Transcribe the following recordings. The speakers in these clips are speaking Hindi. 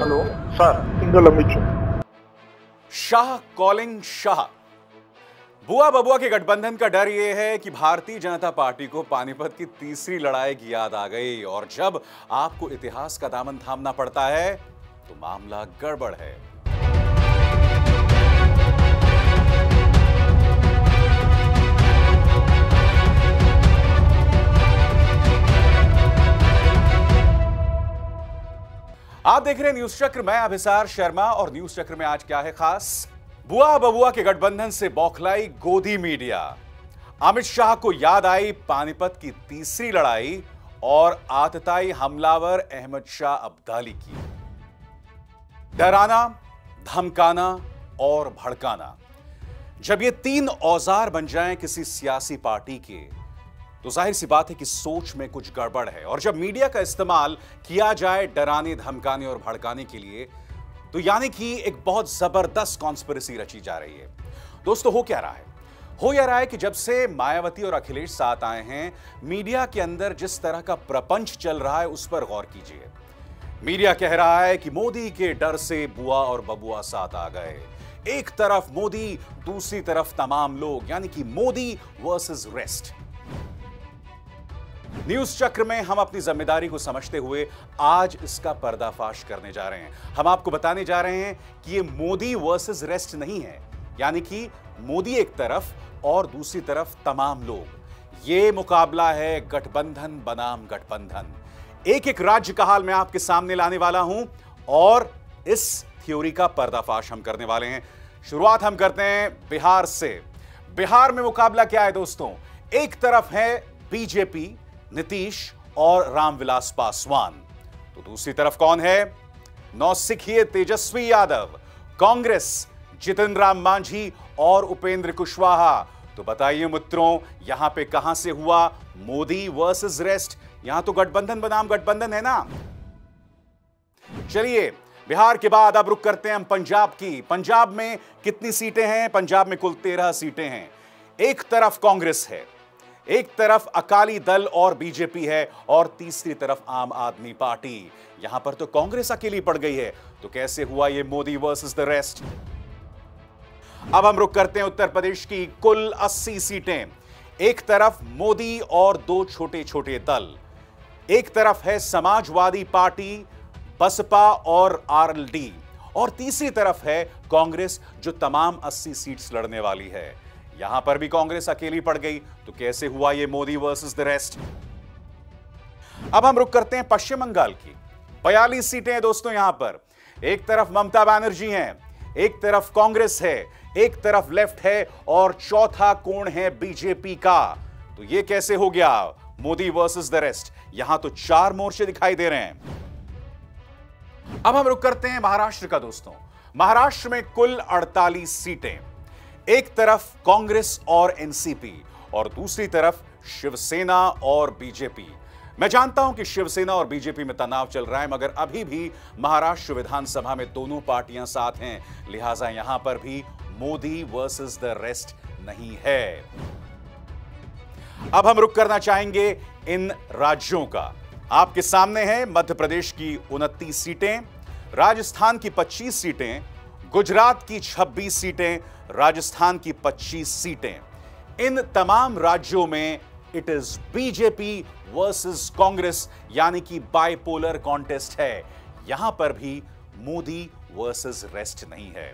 Hello sir, single Amit Shah calling Shah. बुआ बबुआ के गठबंधन का डर यह है कि भारतीय जनता पार्टी को पानीपत की तीसरी लड़ाई की याद आ गई और जब आपको इतिहास का दामन थामना पड़ता है तो मामला गड़बड़ है। आप देख रहे हैं न्यूज चक्र, मैं अभिसार शर्मा और न्यूज चक्र में आज क्या है खास। बुआ बबुआ के गठबंधन से बौखलाई गोदी मीडिया। अमित शाह को याद आई पानीपत की तीसरी लड़ाई और आतताई हमलावर अहमद शाह अब्दाली की। डराना, धमकाना और भड़काना, जब ये तीन औजार बन जाएं किसी सियासी पार्टी के तो जाहिर सी बात है कि सोच में कुछ गड़बड़ है। और जब मीडिया का इस्तेमाल किया जाए डराने, धमकाने और भड़काने के लिए तो यानी कि एक बहुत जबरदस्त कॉन्स्पिरेसी रची जा रही है। दोस्तों, हो क्या रहा है? हो यह रहा है कि जब से मायावती और अखिलेश साथ आए हैं, मीडिया के अंदर जिस तरह का प्रपंच चल रहा है उस पर गौर कीजिए। मीडिया कह रहा है कि मोदी के डर से बुआ और बबुआ साथ आ गए। एक तरफ मोदी, दूसरी तरफ तमाम लोग, यानी कि मोदी वर्सेस रेस्ट। न्यूज चक्र में हम अपनी जिम्मेदारी को समझते हुए आज इसका पर्दाफाश करने जा रहे हैं। हम आपको बताने जा रहे हैं कि ये मोदी वर्सेस रेस्ट नहीं है, यानी कि मोदी एक तरफ और दूसरी तरफ तमाम लोग। ये मुकाबला है गठबंधन बनाम गठबंधन। एक एक राज्य का हाल मैं आपके सामने लाने वाला हूं और इस थ्योरी का पर्दाफाश हम करने वाले हैं। शुरुआत हम करते हैं बिहार से। बिहार में मुकाबला क्या है दोस्तों? एक तरफ है बीजेपी, नीतीश और रामविलास पासवान, तो दूसरी तरफ कौन है? नौसिखिए तेजस्वी यादव, कांग्रेस, जितिन राम मांझी और उपेंद्र कुशवाहा। तो बताइए मित्रों, यहां पे कहां से हुआ मोदी वर्सेस रेस्ट? यहां तो गठबंधन बनाम गठबंधन है ना। चलिए, बिहार के बाद अब रुक करते हैं हम पंजाब की। पंजाब में कितनी सीटें हैं? पंजाब में कुल 13 सीटें हैं। एक तरफ कांग्रेस है, एक तरफ अकाली दल और बीजेपी है और तीसरी तरफ आम आदमी पार्टी। यहां पर तो कांग्रेस अकेली पड़ गई है, तो कैसे हुआ ये मोदी वर्सेस द रेस्ट? अब हम रुक करते हैं उत्तर प्रदेश की कुल 80 सीटें। एक तरफ मोदी और दो छोटे छोटे दल, एक तरफ है समाजवादी पार्टी, बसपा और आरएलडी, और तीसरी तरफ है कांग्रेस जो तमाम 80 सीट्स लड़ने वाली है। यहां पर भी कांग्रेस अकेली पड़ गई, तो कैसे हुआ ये मोदी वर्सेस द रेस्ट? अब हम रुक करते हैं पश्चिम बंगाल की। 42 सीटें हैं दोस्तों यहां पर। एक तरफ ममता बनर्जी हैं, एक तरफ कांग्रेस है, एक तरफ लेफ्ट है और चौथा कोण है बीजेपी का। तो ये कैसे हो गया मोदी वर्सेस द रेस्ट? यहां तो 4 मोर्चे दिखाई दे रहे हैं। अब हम रुक करते हैं महाराष्ट्र का दोस्तों। महाराष्ट्र में कुल 48 सीटें। एक तरफ कांग्रेस और एनसीपी और दूसरी तरफ शिवसेना और बीजेपी। मैं जानता हूं कि शिवसेना और बीजेपी में तनाव चल रहा है, मगर अभी भी महाराष्ट्र विधानसभा में दोनों पार्टियां साथ हैं, लिहाजा यहां पर भी मोदी वर्सेस द रेस्ट नहीं है। अब हम रुक करना चाहेंगे इन राज्यों का। आपके सामने है मध्य प्रदेश की 29 सीटें, राजस्थान की 25 सीटें, गुजरात की 26 सीटें, राजस्थान की 25 सीटें। इन तमाम राज्यों में it is BJP versus Congress, यानी कि बाइपोलर कॉन्टेस्ट है। यहां पर भी मोदी वर्सेस रेस्ट नहीं है।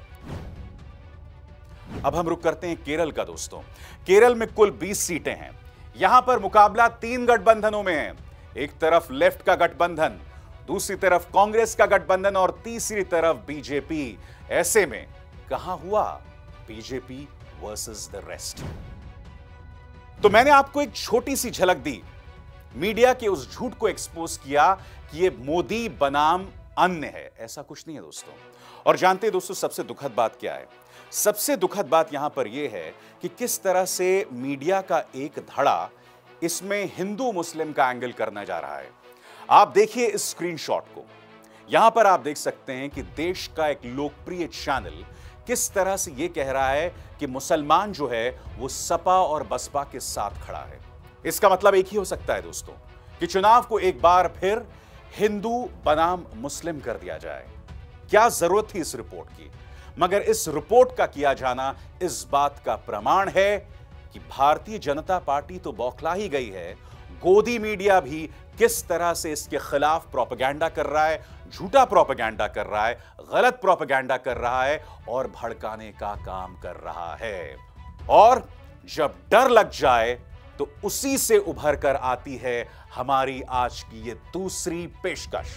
अब हम रुक करते हैं केरल का दोस्तों। केरल में कुल 20 सीटें हैं। यहां पर मुकाबला 3 गठबंधनों में है। एक तरफ लेफ्ट का गठबंधन, दूसरी तरफ कांग्रेस का गठबंधन और तीसरी तरफ बीजेपी। ऐसे में कहां हुआ बीजेपी वर्सेस द रेस्ट? तो मैंने आपको एक छोटी सी झलक दी, मीडिया के उस झूठ को एक्सपोज किया कि ये मोदी बनाम अन्य है। ऐसा कुछ नहीं है दोस्तों। और जानते हैं दोस्तों, सबसे दुखद बात क्या है? सबसे दुखद बात यहां पर यह है कि किस तरह से मीडिया का एक धड़ा इसमें हिंदू मुस्लिम का एंगल करना जा रहा है। आप देखिए इस स्क्रीनशॉट को। यहां पर आप देख सकते हैं कि देश का एक लोकप्रिय चैनल किस तरह से यह कह रहा है कि मुसलमान जो है वो सपा और बसपा के साथ खड़ा है। इसका मतलब एक ही हो सकता है दोस्तों कि चुनाव को एक बार फिर हिंदू बनाम मुस्लिम कर दिया जाए। क्या जरूरत थी इस रिपोर्ट की? मगर इस रिपोर्ट का किया जाना इस बात का प्रमाण है कि भारतीय जनता पार्टी तो बौखला ही गई है, गोदी मीडिया भी किस तरह से इसके खिलाफ प्रोपेगेंडा कर रहा है, झूठा प्रोपेगेंडा कर रहा है, गलत प्रोपेगेंडा कर रहा है और भड़काने का काम कर रहा है। और जब डर लग जाए तो उसी से उभर कर आती है हमारी आज की ये दूसरी पेशकश।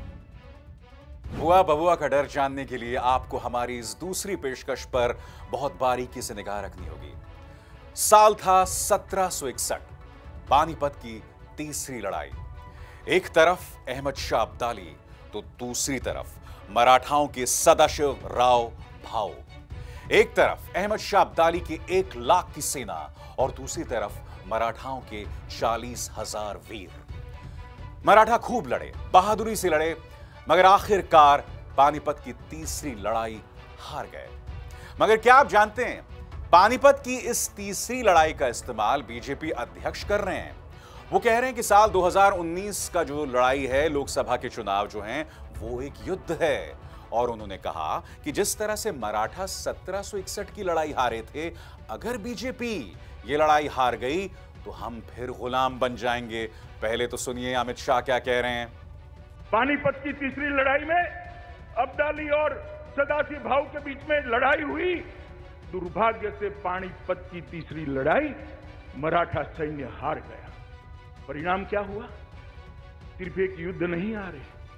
बुआ बबुआ का डर जानने के लिए आपको हमारी इस दूसरी पेशकश पर बहुत बारीकी से निगाह रखनी होगी। साल था 1761, पानीपत की तीसरी लड़ाई। एक तरफ अहमद शाह अब्दाली तो दूसरी तरफ मराठाओं के सदाशिव राव भाऊ। एक तरफ अहमद शाह अब्दाली की 1 लाख की सेना और दूसरी तरफ मराठाओं के 40,000 वीर। मराठा खूब लड़े, बहादुरी से लड़े, मगर आखिरकार पानीपत की तीसरी लड़ाई हार गए। मगर क्या आप जानते हैं, पानीपत की इस तीसरी लड़ाई का इस्तेमाल बीजेपी अध्यक्ष कर रहे हैं। वो कह रहे हैं कि साल 2019 का जो लड़ाई है, लोकसभा के चुनाव जो हैं, वो एक युद्ध है। और उन्होंने कहा कि जिस तरह से मराठा 1761 की लड़ाई हारे थे, अगर बीजेपी ये लड़ाई हार गई तो हम फिर गुलाम बन जाएंगे। पहले तो सुनिए अमित शाह क्या कह रहे हैं। पानीपत की तीसरी लड़ाई में अब्दाली और सदाशिव भाऊ के बीच में लड़ाई हुई। दुर्भाग्य से पानीपत की तीसरी लड़ाई मराठा सैन्य हार गया। परिणाम क्या हुआ? सिर्फ एक युद्ध नहीं हारे,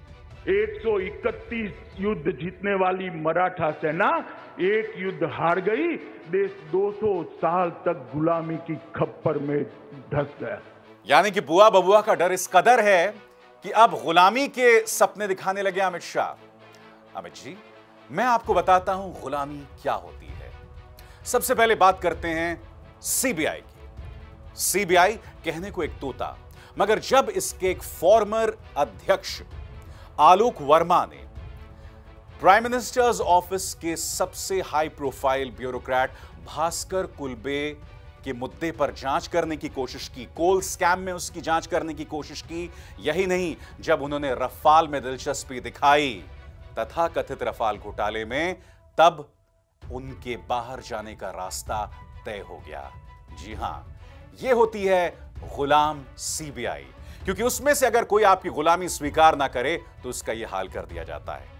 131 युद्ध जीतने वाली मराठा सेना एक युद्ध हार गई। देश 200 साल तक गुलामी की खप्पर में धंस गया। यानी कि बुआ बबुआ का डर इस कदर है कि अब गुलामी के सपने दिखाने लगे अमित शाह। अमित जी, मैं आपको बताता हूं गुलामी क्या होती है। सबसे पहले बात करते हैं सीबीआई की। सीबीआई कहने को एक तोता, मगर जब इसके एक फॉर्मर अध्यक्ष आलोक वर्मा ने प्राइम मिनिस्टर्स ऑफिस के सबसे high profile bureaucrat Bhaskar Kulbe के मुद्दे पर जांच करने की कोशिश की, कोल स्कैम में उसकी जांच करने की कोशिश की, यही नहीं, जब उन्होंने रफाल में दिलचस्पी दिखाई, तथाकथित रफाल घोटाले में, तब उनके बाहर जाने का रास्ता तय हो गया। जी हां, यह होती है गुलाम सीबीआई, क्योंकि उसमें से अगर कोई आपकी गुलामी स्वीकार ना करे तो उसका यह हाल कर दिया जाता है।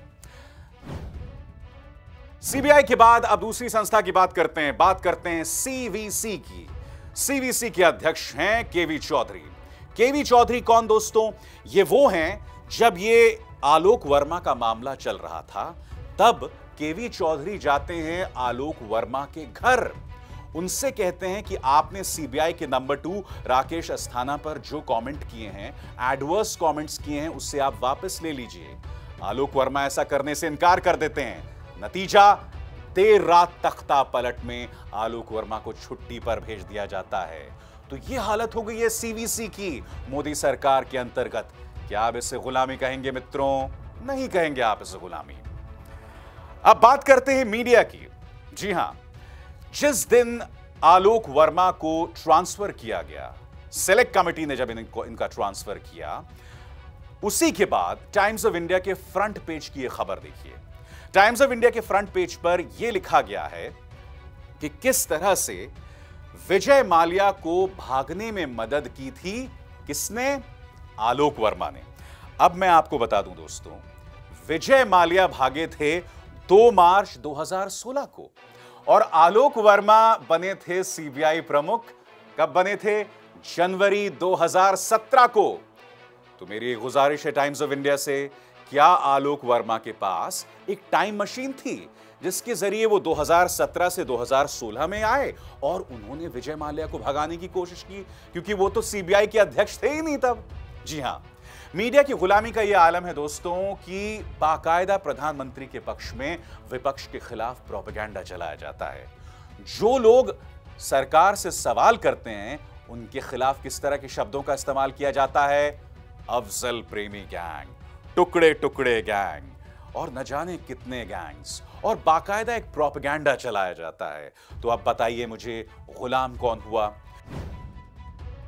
सीबीआई के बाद अब दूसरी संस्था की बात करते हैं सीवीसी की। सीवीसी के अध्यक्ष हैं केवी चौधरी। केवी चौधरी कौन दोस्तों? ये वो हैं, जब ये आलोक वर्मा का मामला चल रहा था, तब केवी चौधरी जाते हैं आलोक वर्मा के घर। उनसे कहते हैं कि आपने सीबीआई के नंबर 2 राकेश अस्थाना पर जो कमेंट किए हैं, एडवर्स कमेंट्स किए हैं, उससे आप वापस ले लीजिए। आलोक वर्मा ऐसा करने से इनकार कर देते हैं। नतीजा, देर रात तख्ता पलट में आलोक वर्मा को छुट्टी पर भेज दिया जाता है। तो यह हालत हो गई है सीवीसी की मोदी सरकार के अंतर्गत। क्या आप इसे गुलामी कहेंगे मित्रों? नहीं कहेंगे आप इसे गुलामी। अब बात करते हैं मीडिया की। जी हां, जिस दिन आलोक वर्मा को ट्रांसफर किया गया, सेलेक्ट कमेटी ने जब इनका ट्रांसफर किया, उसी के बाद टाइम्स ऑफ इंडिया के फ्रंट पेज की यह खबर देखिए। टाइम्स ऑफ इंडिया के फ्रंट पेज पर यह लिखा गया है कि किस तरह से विजय माल्या को भागने में मदद की थी। किसने? आलोक वर्मा ने। अब मैं आपको बता दूं दोस्तों, विजय माल्या भागे थे 2 मार्च 2016 को और आलोक वर्मा बने थे सीबीआई प्रमुख। कब बने थे? जनवरी 2017 को। तो मेरी एक गुजारिश है टाइम्स ऑफ इंडिया से, क्या आलोक वर्मा के पास एक टाइम मशीन थी जिसके जरिए वो 2017 से 2016 में आए और उन्होंने विजय माल्या को भगाने की कोशिश की? क्योंकि वो तो सीबीआई के अध्यक्ष थे ही नहीं तब। जी हां, मीडिया की गुलामी का यह आलम है दोस्तों कि बाकायदा प्रधानमंत्री के पक्ष में विपक्ष के खिलाफ प्रोपेगेंडा चलाया जाता है। जो लोग सरकार से सवाल करते हैं, उनके खिलाफ किस तरह के शब्दों का इस्तेमाल किया जाता है? अफजल प्रेमी गैंग, टुकड़े टुकड़े गैंग और न जाने कितने गैंग्स, और बाकायदा एक प्रोपेगेंडा चलाया जाता है। तो अब बताइए मुझे, गुलाम कौन हुआ?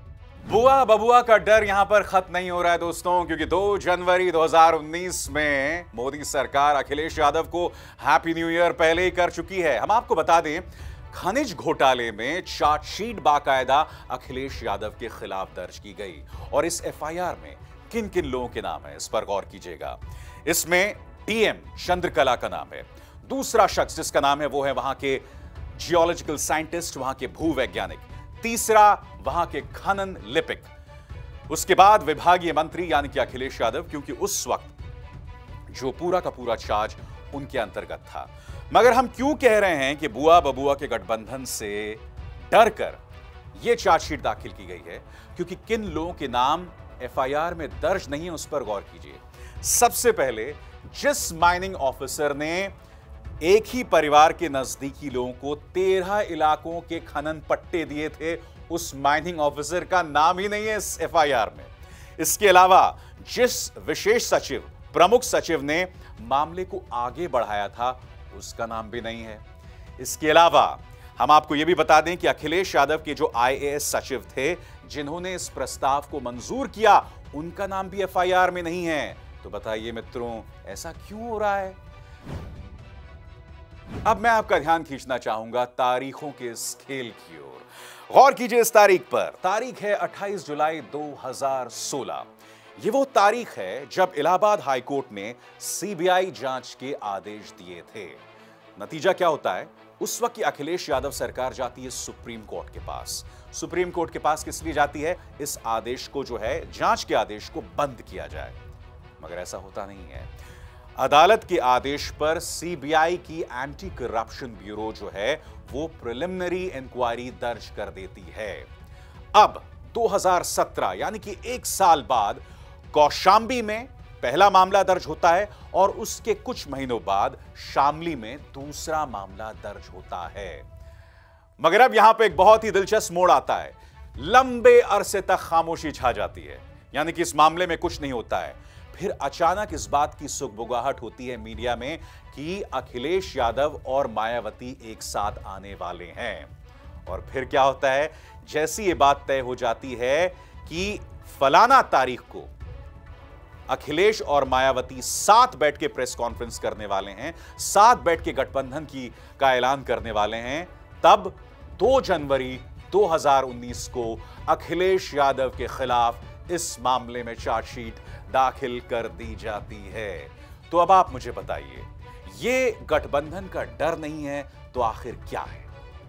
बुआ बबुआ का डर यहां पर खत्म नहीं हो रहा है दोस्तों, क्योंकि 2 जनवरी 2019 में मोदी सरकार अखिलेश यादव को हैप्पी न्यू ईयर पहले ही कर चुकी है। हम आपको बता दें, खनिज घोटाले में चार्जशीट बाकायदा अखिलेश यादव के खिलाफ दर्ज की गई और इस एफआईआर में किन किन लोगों के नाम है इस पर गौर कीजिएगा। इसमें डीएम चंद्रकला का नाम है। दूसरा शख्स जिसका नाम है वो है वहां के जियोलॉजिकल साइंटिस्ट, वहां के भूवैज्ञानिक। तीसरा वहां के खनन लिपिक। उसके बाद विभागीय मंत्री यानी कि अखिलेश यादव, क्योंकि उस वक्त जो पूरा का पूरा चार्ज उनके अंतर्गत था। मगर हम क्यों कह रहे हैं कि बुआ बबुआ के गठबंधन से डरकर यह चार्जशीट दाखिल की गई है? क्योंकि किन लोगों के नाम एफआईआर में दर्ज नहीं है उस पर गौर कीजिए। सबसे पहले जिस माइनिंग ऑफिसर ने एक ही परिवार के नजदीकी लोगों को 13 इलाकों के खनन पट्टे दिए थे, उस माइनिंग ऑफिसर का नाम ही नहीं है इस एफआईआर में। इसके अलावा जिस विशेष सचिव, प्रमुख सचिव ने मामले को आगे बढ़ाया था, उसका नाम भी नहीं है। इसके अलावा हम आपको यह भी बता दें कि अखिलेश यादव के जो आईएएस सचिव थे जिन्होंने इस प्रस्ताव को मंजूर किया, उनका नाम भी एफआईआर में नहीं है। तो बताइए मित्रों, ऐसा क्यों हो रहा है? अब मैं आपका ध्यान खींचना चाहूंगा तारीखों के इस खेल की ओर। गौर कीजिए इस तारीख पर। तारीख है 28 जुलाई 2016। यह वो तारीख है जब इलाहाबाद हाईकोर्ट ने सीबीआई जांच के आदेश दिए थे। नतीजा क्या होता है? उस वक्त अखिलेश यादव सरकार जाती है सुप्रीम कोर्ट के पास। सुप्रीम कोर्ट के पास किस लिए जाती है? इस आदेश को, जो है जांच के आदेश को, बंद किया जाए। मगर ऐसा होता नहीं है। अदालत के आदेश पर सीबीआई की एंटी करप्शन ब्यूरो जो है वो प्रिलिमिनरी इंक्वायरी दर्ज कर देती है। अब 2017 यानी कि 1 साल बाद कौशांबी में पहला मामला दर्ज होता है और उसके कुछ महीनों बाद शामली में दूसरा मामला दर्ज होता है। मगर अब यहां पे एक बहुत ही दिलचस्प मोड़ आता है। लंबे अरसे तक खामोशी छा जाती है, यानी कि इस मामले में कुछ नहीं होता है। फिर अचानक इस बात की सुगबुगाहट होती है मीडिया में कि अखिलेश यादव और मायावती एक साथ आने वाले हैं। और फिर क्या होता है? जैसी ये बात तय हो जाती है कि फलाना तारीख को अखिलेश और मायावती साथ बैठ के प्रेस कॉन्फ्रेंस करने वाले हैं, साथ बैठ के गठबंधन का ऐलान करने वाले हैं, तब 2 जनवरी 2019 को अखिलेश यादव के खिलाफ इस मामले में चार्जशीट दाखिल कर दी जाती है। तो अब आप मुझे बताइए, ये गठबंधन का डर नहीं है तो आखिर क्या है?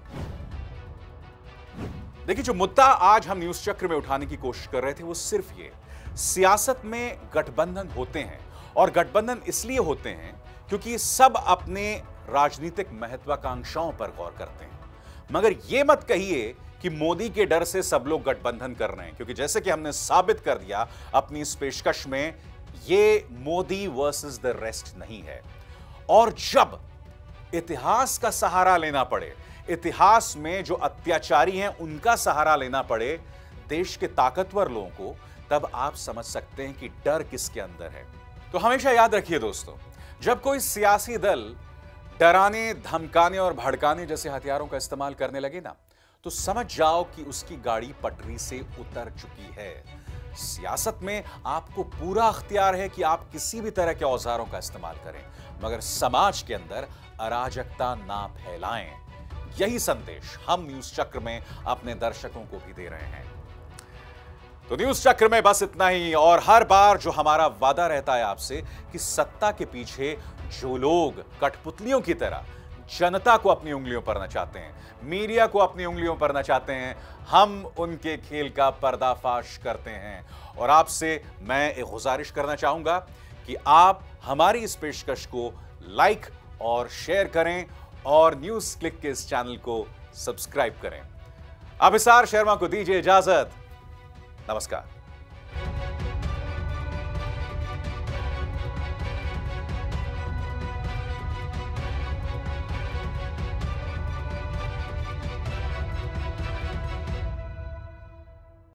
देखिए, जो मुद्दा आज हम न्यूज चक्र में उठाने की कोशिश कर रहे थे वो सिर्फ ये, सियासत में गठबंधन होते हैं और गठबंधन इसलिए होते हैं क्योंकि सब अपने राजनीतिक महत्वाकांक्षाओं पर गौर करते हैं। मगर यह मत कहिए कि मोदी के डर से सब लोग गठबंधन कर रहे हैं, क्योंकि जैसे कि हमने साबित कर दिया अपनी इस पेशकश में, यह मोदी वर्सेस द रेस्ट नहीं है। और जब इतिहास का सहारा लेना पड़े, इतिहास में जो अत्याचारी हैं उनका सहारा लेना पड़े देश के ताकतवर लोगों को, तब आप समझ सकते हैं कि डर किसके अंदर है। तो हमेशा याद रखिए दोस्तों, जब कोई सियासी दल डराने, धमकाने और भड़काने जैसे हथियारों का इस्तेमाल करने लगे ना, तो समझ जाओ कि उसकी गाड़ी पटरी से उतर चुकी है। सियासत में आपको पूरा अख्तियार है कि आप किसी भी तरह के औजारों का इस्तेमाल करें, मगर समाज के अंदर अराजकता ना फैलाएं। यही संदेश हम न्यूज चक्र में अपने दर्शकों को भी दे रहे हैं। तो न्यूज चक्र में बस इतना ही। और हर बार जो हमारा वादा रहता है आपसे कि सत्ता के पीछे जो लोग कठपुतलियों की तरह जनता को अपनी उंगलियों पर नचाते हैं, मीडिया को अपनी उंगलियों पर नचाते हैं, हम उनके खेल का पर्दाफाश करते हैं। और आपसे मैं एक गुजारिश करना चाहूंगा कि आप हमारी इस पेशकश को लाइक और शेयर करें और न्यूज क्लिक के इस चैनल को सब्सक्राइब करें। अभिसार शर्मा को दीजिए इजाजत। नमस्कार।